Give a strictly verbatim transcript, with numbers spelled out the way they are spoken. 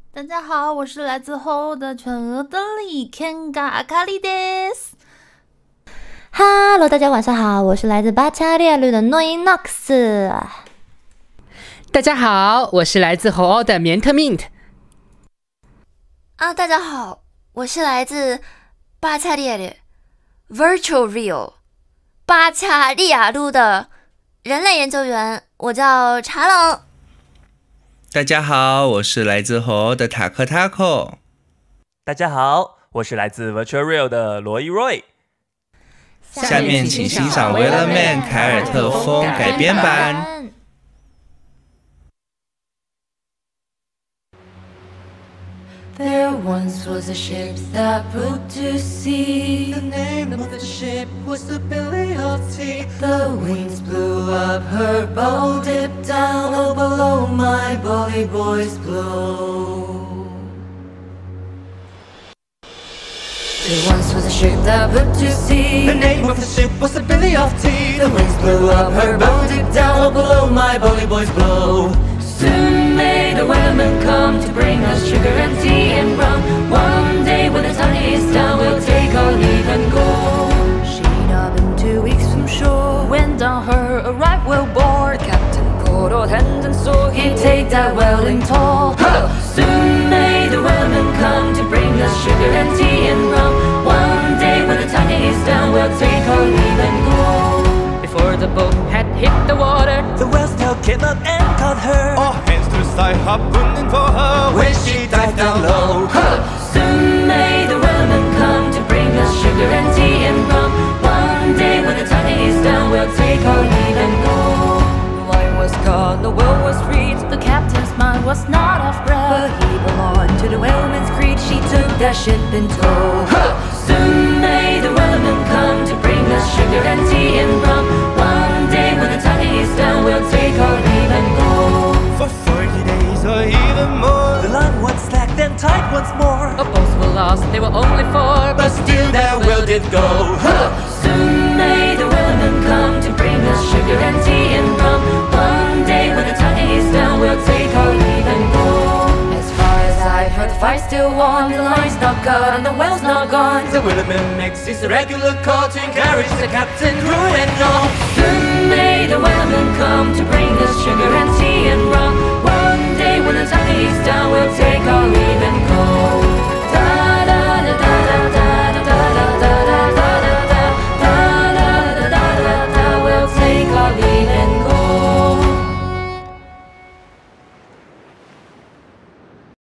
大家好，我是来自后的全俄的里 Kenga Akari です。 Hello， 大家晚上好，我是来自巴恰利亚绿的诺伊 Nox。 大家好，我是来自侯奥的棉特 Mint。 啊，大家好，我是来自巴恰利亚的 Virtual Real 巴恰利亚路的人类研究员，我叫茶冷。 大家好，我是来自侯的塔克 Tako。 大家好，我是来自 Virtual Real 的罗伊 Roy。 下面请欣赏 Wellerman 凯尔特风改编版。 There once was a ship that put to sea. The name of the ship was the Billy of Tea. The winds blew up, her bow dipped down. Oh, below my bully boys blow. There once was a ship that put to sea. The name of the ship was the Billy of Tea. The winds blew up, her bow dipped down. Oh, below my bully boys blow. Soon may the Wellerman come to bring us sugar and tea and rum. One day when the sun is down, we'll take our leave and go. She'd up in two weeks from shore. When down her arrived well bored, The captain caught all hand and saw he'd take that welling toll. Soon may the Wellerman come to bring us sugar and tea and rum. One day when the sun is down, we'll take our leave and go. Before the boat had hit the water, The whale's tail came up and caught her. All hands to the side, harpooning for her when she dived down low. Soon may the Wellerman come to bring us sugar and tea and rum. One day when the sun is down, we'll take our leave and go. The line was caught, the whale was freed. the captain's mind was not off But breath. he belonged to the whaleman's creed. She took that ship in tow. Soon may the Wellerman come to bring us sugar and tea and rum. One day when the sun is down, we'll take our leave and go. For thirty days or even more. The line was slacked and tight once more. our boats were lost, they were only four. But still that will did go. Soon may the Wellerman come to bring us sugar and tea and rum. One day when the sun is down, we'll take our leave and go. As far as I've heard, the fight's still on. The line's not cut and the whale's not gone. The Wellerman makes his regular call to encourage the captain, crew and all. Soon may the Wellerman come to bring us sugar and tea and rum.